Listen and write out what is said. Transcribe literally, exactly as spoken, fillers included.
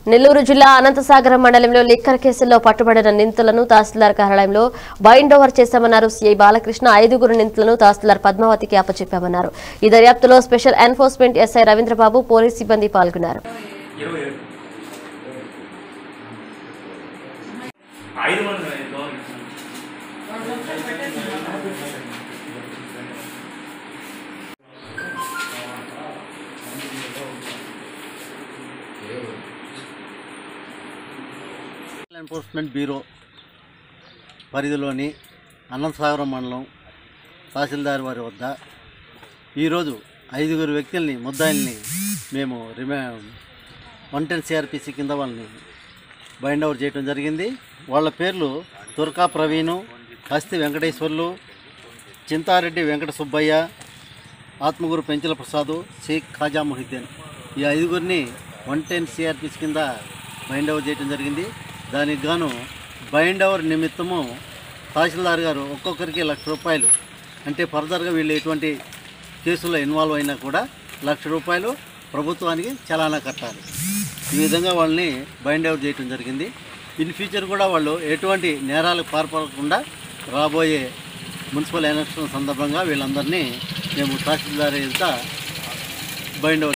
నెల్లూరు జిల్లా అనంతసాగరం మండలంలో లిక్కర్ కేసుల్లో పట్టుబడిన నిందితులను తహసీల్దార్ కార్యాలయంలో బైండ్ ఓవర్ చేశామన్నారు సీఐ బాలకృష్ణ. ఐదుగురు నిందితులను తహసీల్దార్ పద్మావతికి అప్పచెప్పామన్నారు. ఈ దర్యాప్తులో special enforcement SI Ravindrababu, police సిబ్బంది పాల్గొన్నారు. ఎన్ఫోర్స్మెంట్ బ్యూరో పరిధిలోని అనంతసాగరం మండలం తహసీల్దార్ వారి వద్ద ఈరోజు ఐదుగురు వ్యక్తుల్ని ముద్దాయిల్ని మేము రిమా వన్ టెన్ సిఆర్పిసి కింద వాళ్ళని బైండ్ ఓవర్ చేయడం జరిగింది. వాళ్ళ పేర్లు తుర్కా ప్రవీణు, హస్తి వెంకటేశ్వర్లు, చింతారెడ్డి వెంకట సుబ్బయ్య, ఆత్మగురు పెంచల ప్రసాదు, షేక్ ఖాజా మొహిద్దీన్. ఈ ఐదుగురిని వన్ టెన్ సిఆర్పిసి కింద బైండ్ ఓవర్ చేయడం జరిగింది. దానికి గాను బైండ్ ఓవర్ నిమిత్తము తహసీల్దార్ గారు ఒక్కొక్కరికి లక్ష రూపాయలు, అంటే ఫర్దర్గా వీళ్ళు ఎటువంటి కేసుల్లో ఇన్వాల్వ్ అయినా కూడా లక్ష రూపాయలు ప్రభుత్వానికి చలానా కట్టాలి. ఈ విధంగా వాళ్ళని బైండ్ ఓవర్ చేయడం జరిగింది. ఇన్ ఫ్యూచర్ కూడా వాళ్ళు ఎటువంటి నేరాలకు పాల్పడకుండా రాబోయే మున్సిపల్ ఎలక్షన్ సందర్భంగా వీళ్ళందరినీ మేము తహసీల్దార్ ఎదుట బైండ్ ఓవర్